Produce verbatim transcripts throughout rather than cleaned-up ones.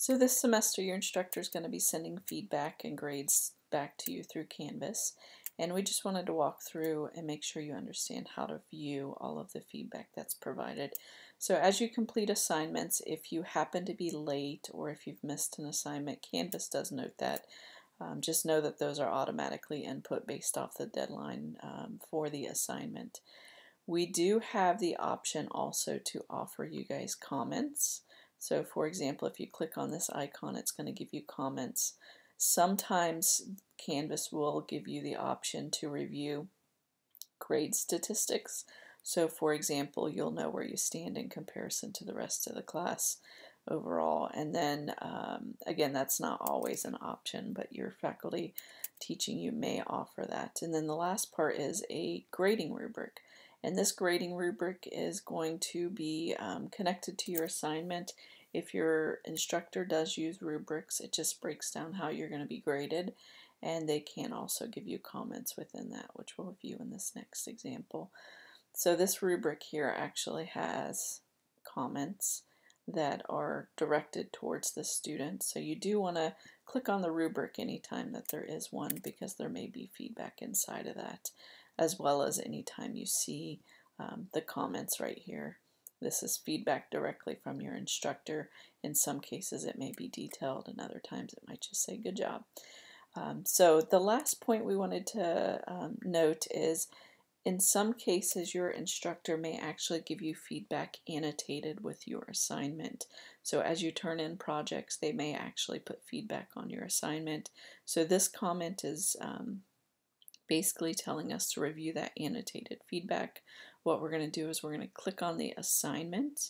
So this semester your instructor is going to be sending feedback and grades back to you through Canvas, and we just wanted to walk through and make sure you understand how to view all of the feedback that's provided. So as you complete assignments, if you happen to be late or if you've missed an assignment, Canvas does note that. Um, just know that those are automatically input based off the deadline um, for the assignment. We do have the option also to offer you guys comments. So for example, if you click on this icon, it's going to give you comments. Sometimes Canvas will give you the option to review grade statistics. So for example, you'll know where you stand in comparison to the rest of the class overall. And then um, again, that's not always an option, but your faculty teaching you may offer that. And then the last part is a grading rubric. And this grading rubric is going to be um, connected to your assignment. If your instructor does use rubrics, it just breaks down how you're going to be graded. And they can also give you comments within that, which we'll view in this next example. So this rubric here actually has comments that are directed towards the student. So you do want to click on the rubric anytime that there is one, because there may be feedback inside of that, as well as anytime you see um, the comments right here. This is feedback directly from your instructor. In some cases it may be detailed, and other times it might just say good job. Um, so the last point we wanted to um, note is, in some cases your instructor may actually give you feedback annotated with your assignment. So as you turn in projects, they may actually put feedback on your assignment. So this comment is um, basically telling us to review that annotated feedback. What we're going to do is we're going to click on the assignment,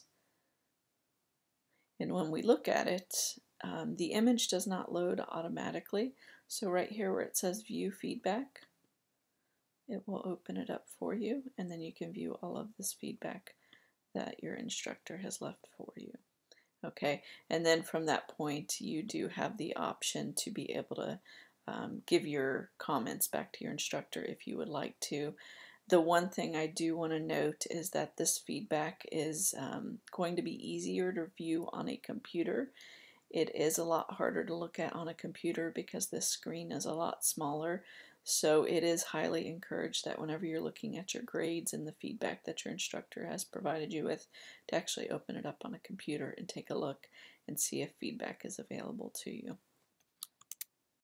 and when we look at it, um, the image does not load automatically. So right here where it says view feedback, it will open it up for you, and then you can view all of this feedback that your instructor has left for you. Okay, and then from that point you do have the option to be able to um, give your comments back to your instructor if you would like to. The one thing I do want to note is that this feedback is um, going to be easier to view on a computer. It is a lot harder to look at on a computer because this screen is a lot smaller. So it is highly encouraged that whenever you're looking at your grades and the feedback that your instructor has provided you with, to actually open it up on a computer and take a look and see if feedback is available to you.